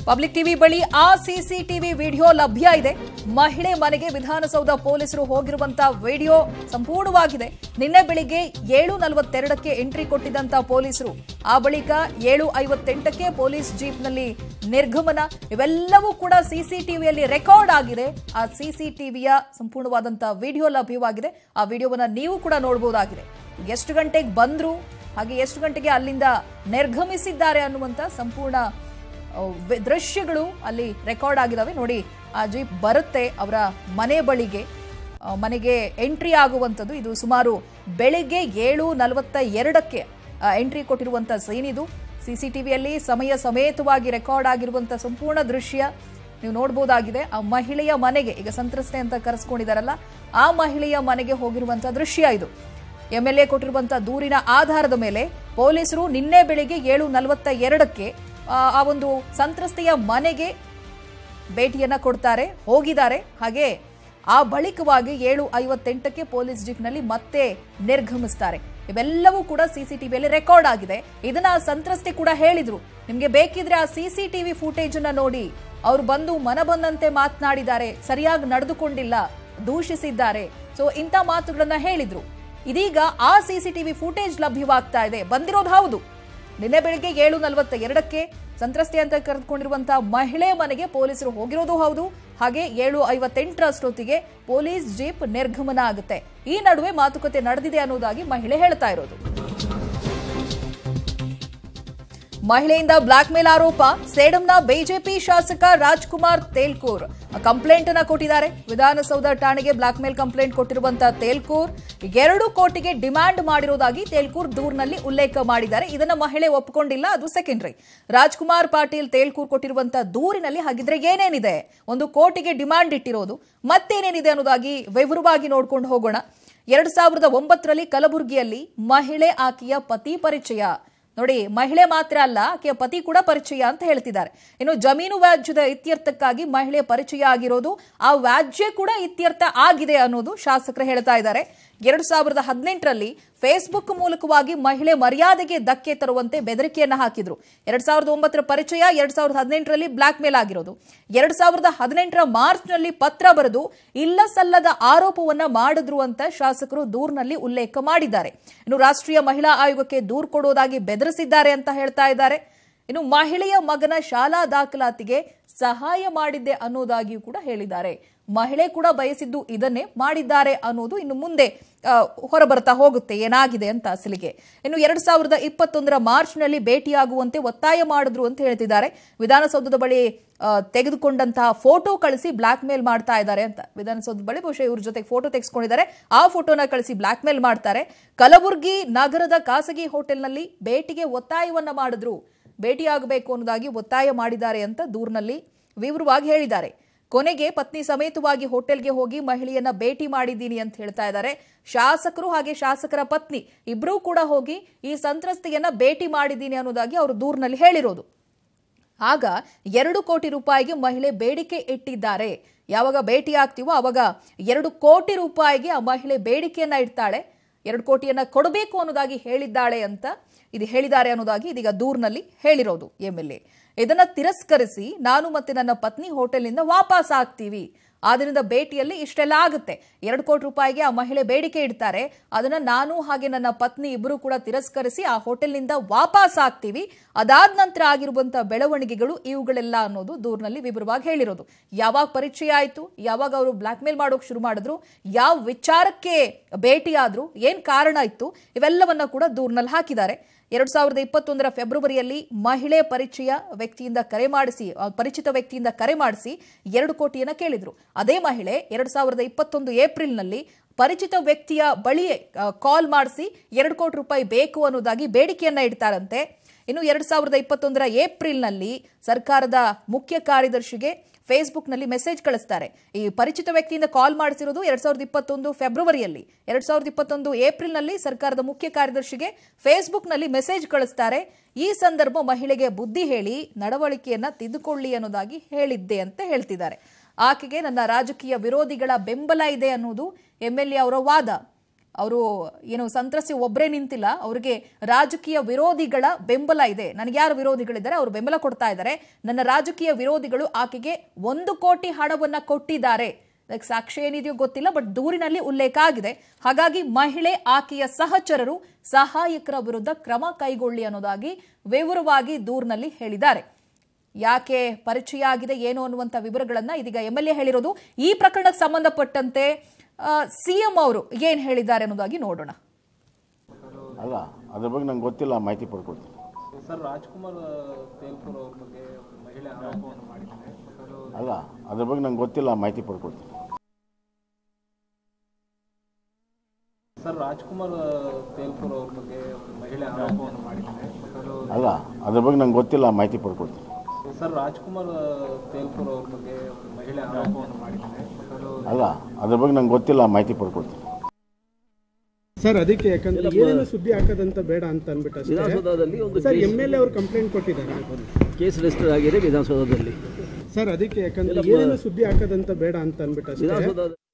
Public TV ಬಳಿ ಆ CCTV video ಲಭ್ಯ ಇದೆ. ಮಹಿಳೆ ಮನೆಗೆ ವಿಧಾನಸೌಧ ಪೊಲೀಸರು ಹೋಗಿರುವಂತ ವಿಡಿಯೋ ಸಂಪೂರ್ಣವಾಗಿದೆ. ನಿನ್ನೆ ಬೆಳಿಗ್ಗೆ 7:42ಕ್ಕೆ ಎಂಟ್ರಿ ಕೊಟ್ಟಿದ್ದಂತ ಪೊಲೀಸರು ಆ ಬಳಿಕ 7:58ಕ್ಕೆ ಪೊಲೀಸ್ ಜೀಪ್ನಲ್ಲಿ ನಿರ್ಗಮನ. ಇವೆಲ್ಲವೂ ಕೂಡ ಸಿಸಿಟಿವಿಯಲ್ಲಿ ರೆಕಾರ್ಡ್ ಆಗಿದೆ. ಆ ಸಿಸಿಟಿವಿಯ ಸಂಪೂರ್ಣವಾದಂತ ವಿಡಿಯೋ ಲಭ್ಯವಾಗಿದೆ. ಆ ವಿಡಿಯೋವನ್ನ ನೀವು ಕೂಡ ನೋಡಬಹುದಾಗಿದೆ. ಎಷ್ಟು ಗಂಟೆಗೆ ಬಂದ್ರು ಹಾಗೆ ಎಷ್ಟು ಗಂಟೆಗೆ ಅಲ್ಲಿಂದ ನಿರ್ಗಮಿಸಿದ್ದಾರೆ ಅನ್ನುವಂತ ಸಂಪೂರ್ಣ ದೃಶ್ಯಗಳು ಅಲ್ಲಿ ರೆಕಾರ್ಡ್ ಆಗಿದಾವೆ. ನೋಡಿ, ಆ ಜೀಪ್ ಬರುತ್ತೆ ಅವರ ಮನೆ ಬಳಿಗೆ, ಮನೆಗೆ ಎಂಟ್ರಿ ಆಗುವಂಥದ್ದು. ಇದು ಸುಮಾರು ಬೆಳಿಗ್ಗೆ 7:42ಕ್ಕೆ ಎಂಟ್ರಿ ಕೊಟ್ಟಿರುವಂತ ಸೀನ್ ಇದು. ಸಿಸಿಟಿವಿಯಲ್ಲಿ ಸಮಯ ಸಮೇತವಾಗಿ ರೆಕಾರ್ಡ್ ಆಗಿರುವಂತ ಸಂಪೂರ್ಣ ದೃಶ್ಯ ನೀವು ನೋಡಬಹುದಾಗಿದೆ. ಆ ಮಹಿಳೆಯ ಮನೆಗೆ, ಈಗ ಸಂತ್ರಸ್ತೆ ಅಂತ ಕರೆಸ್ಕೊಂಡಿದ್ದಾರಲ್ಲ, ಆ ಮಹಿಳೆಯ ಮನೆಗೆ ಹೋಗಿರುವಂತ ದೃಶ್ಯ ಇದು. ಎಂಎಲ್ಎ ಕೊಟ್ಟಿರುವಂತಹ ದೂರಿನ ಆಧಾರದ ಮೇಲೆ ಪೊಲೀಸರು ನಿನ್ನೆ ಬೆಳಿಗ್ಗೆ 7:42ಕ್ಕೆ ಆ ಒಂದು ಸಂತ್ರಸ್ತೆಯ ಮನೆಗೆ ಭೇಟಿಯನ್ನ ಕೊಡ್ತಾರೆ, ಹೋಗಿದ್ದಾರೆ. ಹಾಗೆ ಆ ಬಳಿಕವಾಗಿ 7:58ಕ್ಕೆ ಪೊಲೀಸ್ ಜೀಪ್ನಲ್ಲಿ ಮತ್ತೆ ನಿರ್ಗಮಿಸ್ತಾರೆ. ಇವೆಲ್ಲವೂ ಕೂಡ ಸಿಸಿಟಿವಿಯಲ್ಲಿ ರೆಕಾರ್ಡ್ ಆಗಿದೆ. ಇದನ್ನ ಸಂತ್ರಸ್ತೆ ಕೂಡ ಹೇಳಿದ್ರು, ನಿಮ್ಗೆ ಬೇಕಿದ್ರೆ ಆ ಸಿಸಿಟಿವಿ ಫುಟೇಜ್ ಅನ್ನ ನೋಡಿ, ಅವ್ರು ಬಂದು ಮನ ಬಂದಂತೆ ಮಾತನಾಡಿದ್ದಾರೆ, ಸರಿಯಾಗಿ ನಡೆದುಕೊಂಡಿಲ್ಲ, ದೂಷಿಸಿದ್ದಾರೆ. ಸೊ ಇಂಥ ಮಾತುಗಳನ್ನ ಹೇಳಿದ್ರು. ಇದೀಗ ಆ ಸಿಸಿಟಿವಿ ಫುಟೇಜ್ ಲಭ್ಯವಾಗ್ತಾ ಇದೆ. ಬಂದಿರೋದು ಹೌದು, ನಿನ್ನೆ ಬೆಳಿಗ್ಗೆ 7:42ಕ್ಕೆ ಸಂತ್ರಸ್ತೆ ಅಂತ ಕರೆದುಕೊಂಡಿರುವಂತಹ ಮಹಿಳೆ ಮನೆಗೆ ಪೊಲೀಸರು ಹೋಗಿರೋದು ಹೌದು. ಹಾಗೆ 7:58ರಷ್ಟೊತ್ತಿಗೆ ಪೊಲೀಸ್ ಜೀಪ್ ನಿರ್ಗಮನ ಆಗುತ್ತೆ. ಈ ನಡುವೆ ಮಾತುಕತೆ ನಡೆದಿದೆ ಅನ್ನೋದಾಗಿ ಮಹಿಳೆ ಹೇಳ್ತಾ ಇರೋದು. ಮಹಿಳೆಯಿಂದ ಬ್ಲಾಕ್ ಮೇಲ್ ಆರೋಪ. ಸೇಡಂನ ಬಿಜೆಪಿ ಶಾಸಕ ರಾಜ್ಕುಮಾರ್ ತೇಲ್ಕೂರ್ ಕಂಪ್ಲೇಂಟ್ ಅನ್ನ ಕೊಟ್ಟಿದ್ದಾರೆ. ವಿಧಾನಸೌಧ ಠಾಣೆಗೆ ಬ್ಲಾಕ್ ಮೇಲ್ ಕಂಪ್ಲೇಂಟ್ ಕೊಟ್ಟಿರುವಂತಹ ತೇಲ್ಕೂರ್ 2 ಕೋಟಿಗೆ ಡಿಮ್ಯಾಂಡ್ ಮಾಡಿರೋದಾಗಿ ತೇಲ್ಕೂರ್ ದೂರಿನಲ್ಲಿ ಉಲ್ಲೇಖ ಮಾಡಿದ್ದಾರೆ. ಇದನ್ನ ಮಹಿಳೆ ಒಪ್ಪಿಕೊಂಡಿಲ್ಲ, ಅದು ಸೆಕೆಂಡರಿ. ರಾಜ್ಕುಮಾರ್ ಪಾಟೀಲ್ ತೇಲ್ಕೂರ್ ಕೊಟ್ಟಿರುವಂತಹ ದೂರಿನಲ್ಲಿ ಹಾಗಿದ್ರೆ ಏನೇನಿದೆ, 1 ಕೋಟಿಗೆ ಡಿಮ್ಯಾಂಡ್ ಇಟ್ಟಿರೋದು, ಮತ್ತೇನೇನಿದೆ ಅನ್ನೋದಾಗಿ ವಿವರವಾಗಿ ನೋಡ್ಕೊಂಡು ಹೋಗೋಣ. 2009ರಲ್ಲಿ ಕಲಬುರಗಿಯಲ್ಲಿ ಮಹಿಳೆ, ಆಕೆಯ ಪತಿ ಪರಿಚಯ. ನೋಡಿ, ಮಹಿಳೆ ಮಾತ್ರ ಅಲ್ಲ, ಆಕೆಯ ಪತಿ ಕೂಡ ಪರಿಚಯ ಅಂತ ಹೇಳ್ತಿದ್ದಾರೆ. ಇನ್ನು ಜಮೀನು ವ್ಯಾಜ್ಯದ ಇತ್ಯರ್ಥಕ್ಕಾಗಿ ಮಹಿಳೆ ಪರಿಚಯ ಆಗಿರೋದು, ಆ ವ್ಯಾಜ್ಯ ಕೂಡ ಇತ್ಯರ್ಥ ಆಗಿದೆ ಅನ್ನೋದು ಶಾಸಕರು ಹೇಳ್ತಾ ಇದ್ದಾರೆ. 2018ರಲ್ಲಿ ಫೇಸ್ಬುಕ್ ಮೂಲಕವಾಗಿ ಮಹಿಳೆ ಮರ್ಯಾದೆಗೆ ಧಕ್ಕೆ ತರುವಂತೆ ಬೆದರಿಕೆಯನ್ನ ಹಾಕಿದ್ರು. 2009ರ ಪರಿಚಯ, 2018ರಲ್ಲಿ ಬ್ಲಾಕ್ ಮೇಲ್ ಆಗಿರೋದು. 2018ರ ಮಾರ್ಚ್ನಲ್ಲಿ ಪತ್ರ ಬರೆದು ಇಲ್ಲ ಸಲ್ಲದ ಆರೋಪವನ್ನ ಮಾಡಿದ್ರು ಅಂತ ಶಾಸಕರು ದೂರಿನಲ್ಲಿ ಉಲ್ಲೇಖ ಮಾಡಿದ್ದಾರೆ. ಇನ್ನು ರಾಷ್ಟ್ರೀಯ ಮಹಿಳಾ ಆಯೋಗಕ್ಕೆ ದೂರು ಕೊಡೋದಾಗಿ ಬೆದರಿಸಿದ್ದಾರೆ ಅಂತ ಹೇಳ್ತಾ ಇದ್ದಾರೆ. ಇನ್ನು ಮಹಿಳೆಯ ಮಗನ ಶಾಲಾ ದಾಖಲಾತಿಗೆ ಸಹಾಯ ಮಾಡಿದ್ದೆ ಅನ್ನೋದಾಗಿಯೂ ಕೂಡ ಹೇಳಿದ್ದಾರೆ. ಮಹಿಳೆ ಕೂಡ ಬಯಸಿದ್ದು ಇದನ್ನೇ ಮಾಡಿದ್ದಾರೆ ಅನ್ನೋದು ಇನ್ನು ಮುಂದೆ ಹೊರಬರ್ತಾ ಹೋಗುತ್ತೆ ಏನಾಗಿದೆ ಅಂತ ಅಸಲಿಗೆ. ಇನ್ನು 2021ರ ಮಾರ್ಚ್ನಲ್ಲಿ ಭೇಟಿಯಾಗುವಂತೆ ಒತ್ತಾಯ ಮಾಡಿದ್ರು ಅಂತ ಹೇಳ್ತಿದ್ದಾರೆ. ವಿಧಾನಸೌಧದ ಬಳಿ ತೆಗೆದುಕೊಂಡಂತಹ ಫೋಟೋ ಕಳಿಸಿ ಬ್ಲಾಕ್ ಮೇಲ್ ಮಾಡ್ತಾ ಇದ್ದಾರೆ ಅಂತ. ವಿಧಾನಸೌಧದ ಬಳಿ ಬಹುಶಃ ಇವ್ರ ಜೊತೆಗೆ ಫೋಟೋ ತೆಗೆಸ್ಕೊಂಡಿದ್ದಾರೆ, ಆ ಫೋಟೋನ ಕಳಿಸಿ ಬ್ಲಾಕ್ ಮೇಲ್ ಮಾಡ್ತಾರೆ. ಕಲಬುರಗಿ ನಗರದ ಖಾಸಗಿ ಹೋಟೆಲ್ನಲ್ಲಿ ಭೇಟಿಗೆ ಒತ್ತಾಯವನ್ನ ಮಾಡಿದ್ರು, ಭೇಟಿಯಾಗಬೇಕು ಅನ್ನೋದಾಗಿ ಒತ್ತಾಯ ಮಾಡಿದ್ದಾರೆ ಅಂತ ದೂರಿನಲ್ಲಿ ವಿವರವಾಗಿ ಹೇಳಿದ್ದಾರೆ. ಕೊನೆಗೆ ಪತ್ನಿ ಸಮೇತವಾಗಿ ಹೋಟೆಲ್ಗೆ ಹೋಗಿ ಮಹಿಳೆಯನ್ನ ಭೇಟಿ ಮಾಡಿದ್ದೀನಿ ಅಂತ ಹೇಳ್ತಾ ಇದ್ದಾರೆ. ಶಾಸಕರು ಹಾಗೆ ಶಾಸಕರ ಪತ್ನಿ ಇಬ್ಬರೂ ಕೂಡ ಹೋಗಿ ಈ ಸಂತ್ರಸ್ತೆಯನ್ನ ಭೇಟಿ ಮಾಡಿದ್ದೀನಿ ಅನ್ನೋದಾಗಿ ಅವರು ದೂರಿನಲ್ಲಿ ಹೇಳಿರೋದು. ಆಗ 2 ಕೋಟಿ ರೂಪಾಯಿಗೆ ಮಹಿಳೆ ಬೇಡಿಕೆ ಇಟ್ಟಿದ್ದಾರೆ. ಯಾವಾಗ ಭೇಟಿ ಆಗ್ತೀವೋ ಅವಾಗ 2 ಕೋಟಿ ರೂಪಾಯಿಗೆ ಆ ಮಹಿಳೆ ಬೇಡಿಕೆಯನ್ನ ಇಡ್ತಾಳೆ, 2 ಕೋಟಿಯನ್ನ ಕೊಡಬೇಕು ಅನ್ನೋದಾಗಿ ಹೇಳಿದ್ದಾಳೆ ಅಂತ ಹೇಳಿದ್ದಾರೆ ಅನ್ನೋದಾಗಿ ಇದೀಗ ದೂರಿನಲ್ಲಿ ಹೇಳಿರೋದು ಎಂಎಲ್ಎ. ಇದನ್ನ ತಿರಸ್ಕರಿಸಿ ನಾನು ಮತ್ತೆ ನನ್ನ ಪತ್ನಿ ಹೋಟೆಲ್ನಿಂದ ವಾಪಸ್ ಆಗ್ತೀವಿ, ಆದ್ರಿಂದ ಭೇಟಿಯಲ್ಲಿ ಇಷ್ಟೆಲ್ಲ ಆಗುತ್ತೆ. 2 ಕೋಟಿ ರೂಪಾಯಿಗೆ ಆ ಮಹಿಳೆ ಬೇಡಿಕೆ ಇಡ್ತಾರೆ, ಅದನ್ನ ನಾನು ಹಾಗೆ ನನ್ನ ಪತ್ನಿ ಇಬ್ಬರು ಕೂಡ ತಿರಸ್ಕರಿಸಿ ಆ ಹೋಟೆಲ್ನಿಂದ ವಾಪಸ್ ಆಗ್ತೀವಿ. ಅದಾದ ನಂತರ ಆಗಿರುವಂತಹ ಬೆಳವಣಿಗೆಗಳು ಇವುಗಳೆಲ್ಲ ಅನ್ನೋದು ದೂರಿನಲ್ಲಿ ವಿವರವಾಗಿ ಹೇಳಿರೋದು. ಯಾವಾಗ ಪರಿಚಯ ಆಯ್ತು, ಯಾವಾಗ ಅವರು ಬ್ಲಾಕ್ ಮೇಲ್ ಮಾಡೋಕೆ ಶುರು ಮಾಡಿದ್ರು, ಯಾವ ವಿಚಾರಕ್ಕೆ ಭೇಟಿಯಾದ್ರು, ಏನ್ ಕಾರಣ ಇತ್ತು, ಇವೆಲ್ಲವನ್ನ ಕೂಡ ದೂರಿನಲ್ಲಿ ಹಾಕಿದ್ದಾರೆ. 2021ರ ಫೆಬ್ರವರಿಯಲ್ಲಿ ಮಹಿಳೆ ಪರಿಚಿತ ವ್ಯಕ್ತಿಯಿಂದ ಕರೆ ಮಾಡಿಸಿ 2 ಕೋಟಿಯನ್ನ ಕೇಳಿದ್ರು. ಅದೇ ಮಹಿಳೆ 2021 ಏಪ್ರಿಲ್ನಲ್ಲಿ ಪರಿಚಿತ ವ್ಯಕ್ತಿಯ ಬಳಿ ಕಾಲ್ ಮಾಡಿಸಿ 2 ಕೋಟಿ ರೂಪಾಯಿ ಬೇಕು ಅನ್ನೋದಾಗಿ ಬೇಡಿಕೆಯನ್ನ ಇಡ್ತಾರಂತೆ. ಇನ್ನು 2021ರ ಏಪ್ರಿಲ್ನಲ್ಲಿ ಸರ್ಕಾರದ ಮುಖ್ಯ ಕಾರ್ಯದರ್ಶಿಗೆ ಫೇಸ್ಬುಕ್ನಲ್ಲಿ ಮೆಸೇಜ್ ಕಳಿಸ್ತಾರೆ. ಈ ಪರಿಚಿತ ವ್ಯಕ್ತಿಯಿಂದ ಕಾಲ್ ಮಾಡಿಸಿರೋದು 2021 ಫೆಬ್ರವರಿಯಲ್ಲಿ. 2021 ಏಪ್ರಿಲ್ನಲ್ಲಿ ಸರ್ಕಾರದ ಮುಖ್ಯ ಕಾರ್ಯದರ್ಶಿಗೆ ಫೇಸ್ಬುಕ್ನಲ್ಲಿ ಮೆಸೇಜ್ ಕಳಿಸ್ತಾರೆ. ಈ ಸಂದರ್ಭ ಮಹಿಳೆಗೆ ಬುದ್ಧಿ ಹೇಳಿ ನಡವಳಿಕೆಯನ್ನ ತಿದ್ದುಕೊಳ್ಳಿ ಅನ್ನೋದಾಗಿ ಹೇಳಿದ್ದೆ ಅಂತ ಹೇಳ್ತಿದ್ದಾರೆ. ಆಕೆಗೆ ನನ್ನ ರಾಜಕೀಯ ವಿರೋಧಿಗಳ ಬೆಂಬಲ ಇದೆ ಅನ್ನೋದು ಎಂಎಲ್ಎ ಅವರ ವಾದ. ಅವರು ಏನು ಸಂತ್ರಸ್ತೆ ಒಬ್ಬರೇ ನಿಂತಿಲ್ಲ, ಅವರಿಗೆ ರಾಜಕೀಯ ವಿರೋಧಿಗಳ ಬೆಂಬಲ ಇದೆ. ನನಗೆ ಯಾರು ವಿರೋಧಿಗಳಿದ್ದಾರೆ ಅವರು ಬೆಂಬಲ ಕೊಡ್ತಾ ಇದ್ದಾರೆ. ನನ್ನ ರಾಜಕೀಯ ವಿರೋಧಿಗಳು ಆಕೆಗೆ 1 ಕೋಟಿ ಹಣವನ್ನ ಕೊಟ್ಟಿದ್ದಾರೆ. ಅದಕ್ಕೆ ಸಾಕ್ಷಿ ಏನಿದೆಯೋ ಗೊತ್ತಿಲ್ಲ, ಬಟ್ ದೂರಿನಲ್ಲಿ ಉಲ್ಲೇಖ ಆಗಿದೆ. ಹಾಗಾಗಿ ಮಹಿಳೆ, ಆಕೆಯ ಸಹಚರರು, ಸಹಾಯಕರ ವಿರುದ್ಧ ಕ್ರಮ ಕೈಗೊಳ್ಳಿ ಅನ್ನೋದಾಗಿ ವಿವರವಾಗಿ ದೂರಿನಲ್ಲಿ ಹೇಳಿದ್ದಾರೆ. ಯಾಕೆ ಪರಿಚಯ ಆಗಿದೆ ಏನು ಅನ್ನುವಂಥ ವಿವರಗಳನ್ನ ಇದೀಗ MLA ಹೇಳಿರೋದು. ಈ ಪ್ರಕರಣಕ್ಕೆ ಸಂಬಂಧಪಟ್ಟಂತೆ ಸಿಎಂ ಅವರು ಏನ್ ಹೇಳಿದ್ದಾರೆ ಅನ್ನೋದಾಗಿ ನೋಡೋಣ. ಅಲ್ಲ, ಅದ್ರ ಬಗ್ಗೆ ನಂಗೆ ಗೊತ್ತಿಲ್ಲ, ಮಾಹಿತಿ ಪಡ್ಕೊಡ್ತೀನಿ. ಸರ್, ರಾಜ್ಕುಮಾರ್ ತೇಲ್ಪುರ್ ಅವ್ರ ಬಗ್ಗೆ ಮಹಿಳೆ ಆರೋಪವನ್ನು ಮಾಡಿದ್ದಾರೆ. ಅಲ್ಲ, ಅದ್ರ ಬಗ್ಗೆ ನಂಗೆ ಗೊತ್ತಿಲ್ಲ, ಮಾಹಿತಿ ಪಡ್ಕೊಡ್ತೀನಿ. ಸರ್, ರಾಜ್ಕುಮಾರ್ ತೇಲ್ಪುರ್ ಅವ್ರ ಬಗ್ಗೆ ಮಹಿಳೆ ಆರೋಪವನ್ನು ಮಾಡಿದ್ದಾರೆ. ಅಲ್ಲ, ಅದ್ರ ಬಗ್ಗೆ ನಂಗೆ ಗೊತ್ತಿಲ್ಲ, ಮಾಹಿತಿ ಪಡ್ಕೊಡ್ತೀನಿ. ಸರ್, ರಾಜ್ಕುಮಾರ್ ತೇಲ್ಪುರ್ ಅವ್ರ ಬಗ್ಗೆ ಮಹಿಳೆ ಆರೋಪವನ್ನು ಮಾಡಿದ್ದಾರೆ. ಅಲ್ಲ, ಅದ್ರ ಬಗ್ಗೆ ನಂಗೆ ಗೊತ್ತಿಲ್ಲ, ಮಾಹಿತಿ ಪಡ್ಕೊಡ್ತೀನಿ. ಸರ್, ಅದಕ್ಕೆ ಯಾಕಂದ್ರೆ ಏನೇನು ಸುದ್ದಿ ಹಾಕೋದಂತ ಬೇಡ ಅಂತ ಅಂದ್ಬಿಟ್ಟು ವಿಧಾನಸೌಧದಲ್ಲಿ ಒಂದು ಸರ್ MLA ಅವರು ಕಂಪ್ಲೇಂಟ್ ಕೊಟ್ಟಿದ್ದಾರೆ, ಕೇಸ್ ರಿಜಿಸ್ಟರ್ ಆಗಿದೆ ವಿಧಾನಸೌಧದಲ್ಲಿ. ಸರ್, ಅದಕ್ಕೆ ಯಾಕಂದ್ರೆ ಏನೇನು ಸುದ್ದಿ ಹಾಕೋದಂತ ಬೇಡ ಅಂತ ಅಂದ್ಬಿಟ್ಟು ವಿಧಾನಸೌಧ